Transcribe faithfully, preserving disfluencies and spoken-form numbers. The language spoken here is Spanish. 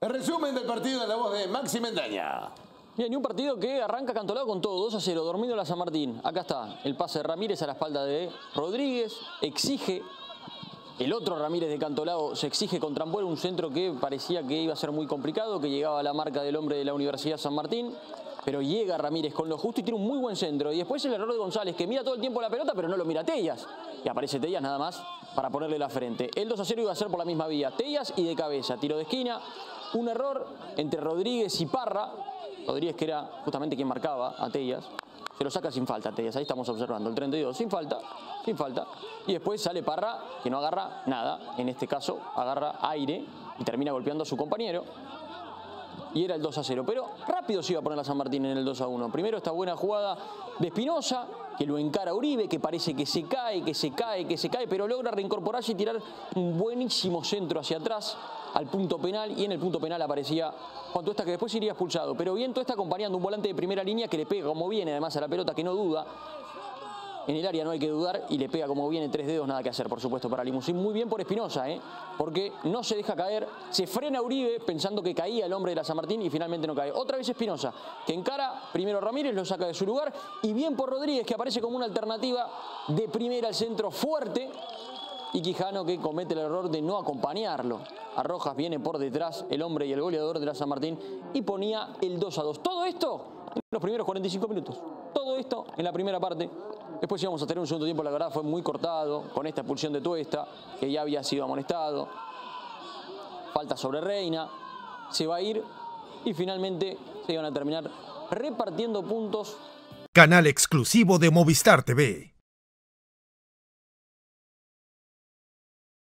El resumen del partido en la voz de Maxi Mendaña. Bien, y un partido que arranca Cantolao con todo, dos a cero, dormido la San Martín. Acá está el pase de Ramírez a la espalda de Rodríguez, exige, el otro Ramírez de Cantolao se exige con Trambuelo, un centro que parecía que iba a ser muy complicado, que llegaba a la marca del hombre de la Universidad San Martín. Pero llega Ramírez con lo justo y tiene un muy buen centro. Y después el error de González, que mira todo el tiempo la pelota, pero no lo mira Tellas. Y aparece Tellas nada más para ponerle la frente. El dos a cero iba a ser por la misma vía. Tellas y de cabeza. Tiro de esquina. Un error entre Rodríguez y Parra. Rodríguez, que era justamente quien marcaba a Tellas. Se lo saca sin falta a Tellas. Ahí estamos observando el treinta y dos. Sin falta. Sin falta. Y después sale Parra, que no agarra nada. En este caso, agarra aire y termina golpeando a su compañero. Y era el dos a cero, pero rápido se iba a poner la San Martín en el dos a uno. Primero esta buena jugada de Espinosa, que lo encara Uribe, que parece que se cae, que se cae, que se cae, pero logra reincorporarse y tirar un buenísimo centro hacia atrás al punto penal. Y en el punto penal aparecía Juan Tuesta, que después iría expulsado. Pero bien Tuesta acompañando un volante de primera línea que le pega como viene, además a la pelota, que no duda. En el área no hay que dudar y le pega como viene, tres dedos, nada que hacer, por supuesto, para Limusín. Muy bien por Espinosa, ¿eh? Porque no se deja caer, se frena Uribe pensando que caía el hombre de la San Martín y finalmente no cae. Otra vez Espinosa, que encara primero Ramírez, lo saca de su lugar. Y bien por Rodríguez, que aparece como una alternativa de primera al centro fuerte. Y Quijano, que comete el error de no acompañarlo. A Rojas viene por detrás el hombre y el goleador de la San Martín y ponía el dos a dos. Todo esto en los primeros cuarenta y cinco minutos. Todo esto en la primera parte. Después íbamos a tener un segundo tiempo, la verdad fue muy cortado, con esta expulsión de Tuesta, que ya había sido amonestado. Falta sobre Reina, se va a ir y finalmente se iban a terminar repartiendo puntos. Canal exclusivo de Movistar T V.